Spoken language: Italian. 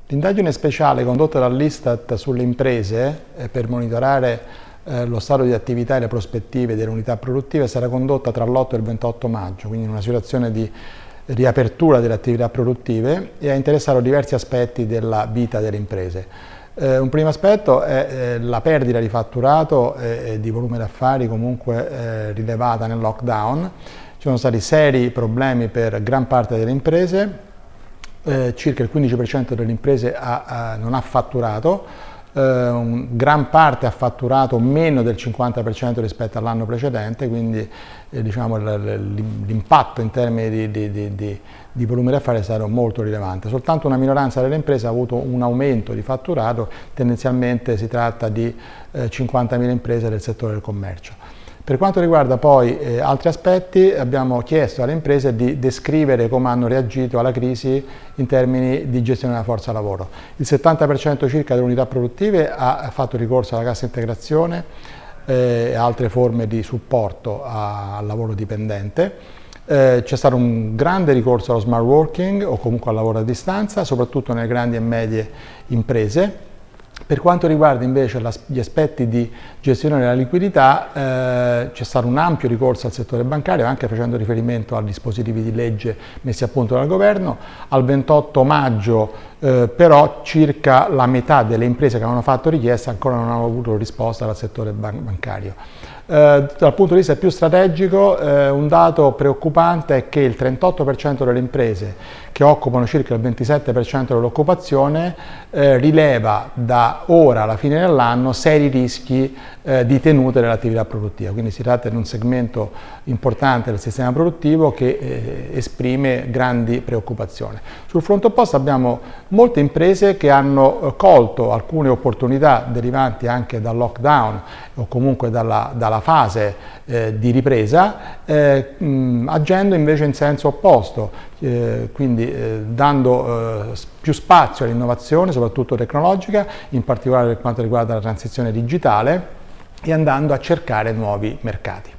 L'indagine speciale condotta dall'Istat sulle imprese per monitorare lo stato di attività e le prospettive delle unità produttive sarà condotta tra l'8 e il 28 maggio, quindi in una situazione di riapertura delle attività produttive, e a interessare diversi aspetti della vita delle imprese. Un primo aspetto è la perdita di fatturato e di volume d'affari comunque rilevata nel lockdown. Ci sono stati seri problemi per gran parte delle imprese, circa il 15% delle imprese non ha fatturato, gran parte ha fatturato meno del 50% rispetto all'anno precedente, quindi diciamo, l'impatto in termini di volume d'affari è stato molto rilevante. Soltanto una minoranza delle imprese ha avuto un aumento di fatturato, tendenzialmente si tratta di 50.000 imprese del settore del commercio. Per quanto riguarda poi altri aspetti, abbiamo chiesto alle imprese di descrivere come hanno reagito alla crisi in termini di gestione della forza lavoro. Il 70% circa delle unità produttive ha fatto ricorso alla cassa integrazione e altre forme di supporto al lavoro dipendente. C'è stato un grande ricorso allo smart working o comunque al lavoro a distanza, soprattutto nelle grandi e medie imprese. Per quanto riguarda invece gli aspetti di gestione della liquidità, c'è stato un ampio ricorso al settore bancario, anche facendo riferimento a dispositivi di legge messi a punto dal governo. Al 28 maggio però circa la metà delle imprese che avevano fatto richiesta ancora non hanno avuto risposta dal settore bancario. Dal punto di vista più strategico, un dato preoccupante è che il 38% delle imprese, che occupano circa il 27% dell'occupazione, rileva da ora alla fine dell'anno seri rischi di tenuta dell'attività produttiva. Quindi si tratta di un segmento importante del sistema produttivo che esprime grandi preoccupazioni. Sul fronte opposto abbiamo molte imprese che hanno colto alcune opportunità derivanti anche dal lockdown o comunque dalla fase di ripresa, agendo invece in senso opposto, quindi dando più spazio all'innovazione, soprattutto tecnologica, in particolare per quanto riguarda la transizione digitale, e andando a cercare nuovi mercati.